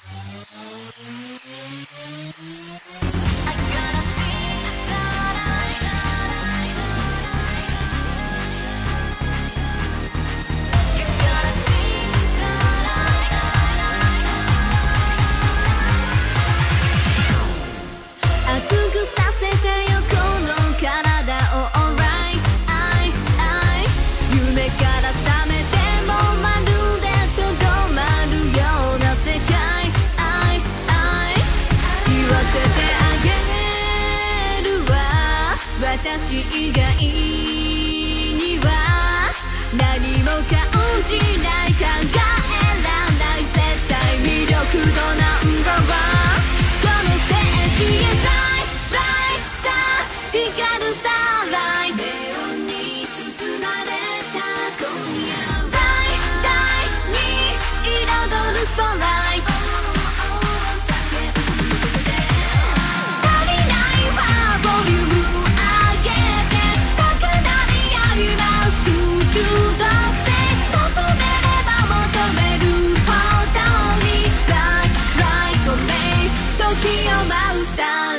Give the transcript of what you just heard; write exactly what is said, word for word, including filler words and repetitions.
私以外には何も感じない考えられない絶対魅力度ナンバーワンこのステージへフライフライさあ光るスターライトネオンに包まれた今夜最大に彩るスポットライト時を舞うスター